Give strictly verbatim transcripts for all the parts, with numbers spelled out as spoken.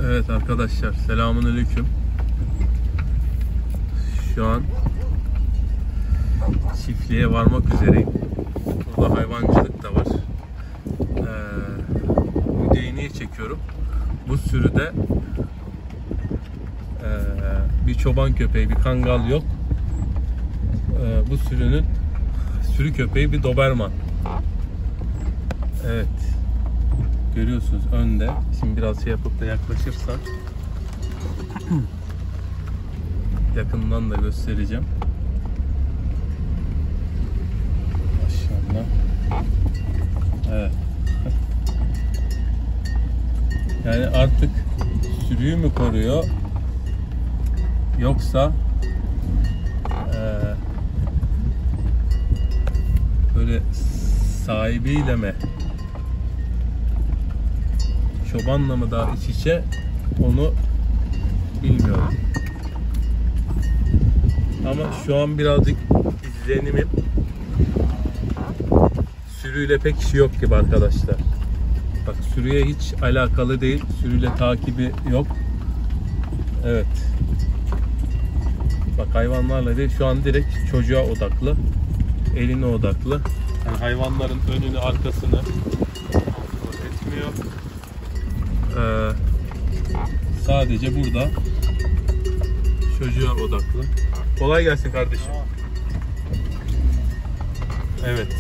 Evet arkadaşlar, selamünaleyküm. Şu an çiftliğe varmak üzereyim. Burada hayvancılık da var. Ee, bu değneği çekiyorum. Bu sürüde e, bir çoban köpeği, bir kangal yok. E, bu sürünün sürü köpeği bir doberman. Evet. Görüyorsunuz önde. Şimdi biraz şey yapıp da yaklaşırsak yakından da göstereceğim. Maşallah. Evet. Yani artık sürüyü mü koruyor yoksa e, böyle sahibiyle mi, çobanla mı daha iç içe, onu bilmiyorum. Ama şu an birazcık izlenimim sürüyle pek işi yok gibi arkadaşlar. Bak, sürüye hiç alakalı değil. Sürüyle takibi yok. Evet. Bak, hayvanlarla değil. Şu an direkt çocuğa odaklı. Eline odaklı. Yani hayvanların önünü arkasını etmiyor. Ee, sadece burada çocuğa odaklı. Kolay gelsin kardeşim. Evet.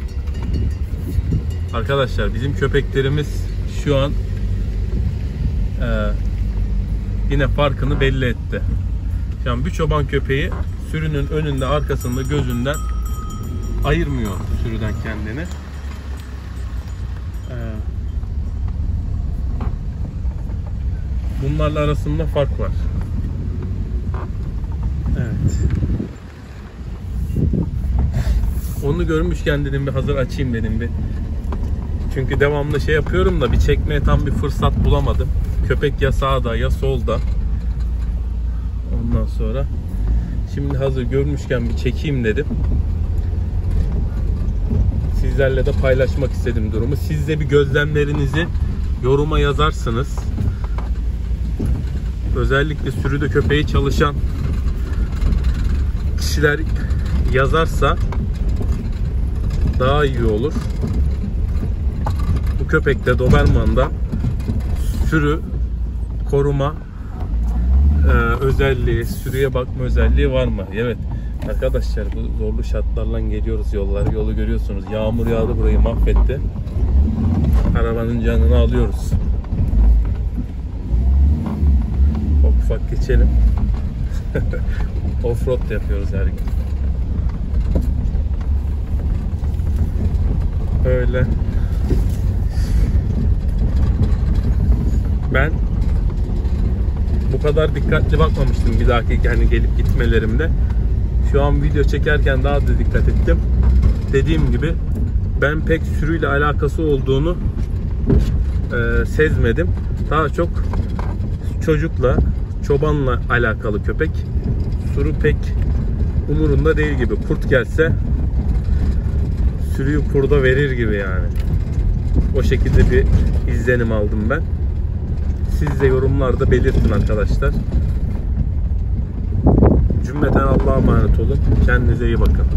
Arkadaşlar, bizim köpeklerimiz şu an e, yine farkını belli etti. Şu an bir çoban köpeği sürünün önünde, arkasında, gözünden ayırmıyor sürüden kendini. E, bunlarla arasında fark var. Evet. Onu görmüşken dedim bir hazır açayım dedim bir. Çünkü devamlı şey yapıyorum da bir çekmeye tam bir fırsat bulamadım. Köpek ya sağda ya solda. Ondan sonra şimdi hazır görmüşken bir çekeyim dedim. Sizlerle de paylaşmak istedim durumu. Siz de bir gözlemlerinizi yoruma yazarsınız. Özellikle sürüde köpeği çalışan kişiler yazarsa daha iyi olur. Bu köpekte, Doberman'da sürü koruma e, özelliği, sürüye bakma özelliği var mı? Evet arkadaşlar, bu zorlu şartlarla geliyoruz yolları. Yolu görüyorsunuz. Yağmur yağdı, burayı mahvetti. Arabanın canını alıyoruz. Ufak ufak geçelim. Offroad yapıyoruz her gün. Öyle. Ben bu kadar dikkatli bakmamıştım bir dahaki yani gelip gitmelerimde. Şu an video çekerken daha da dikkat ettim. Dediğim gibi ben pek sürüyle alakası olduğunu e, sezmedim. Daha çok çocukla, çobanla alakalı köpek. Sürü pek umurunda değil gibi. Kurt gelse sürüyü kurda verir gibi yani. O şekilde bir izlenim aldım ben. Siz de yorumlarda belirtin arkadaşlar. Cümleten Allah'a emanet olun. Kendinize iyi bakın.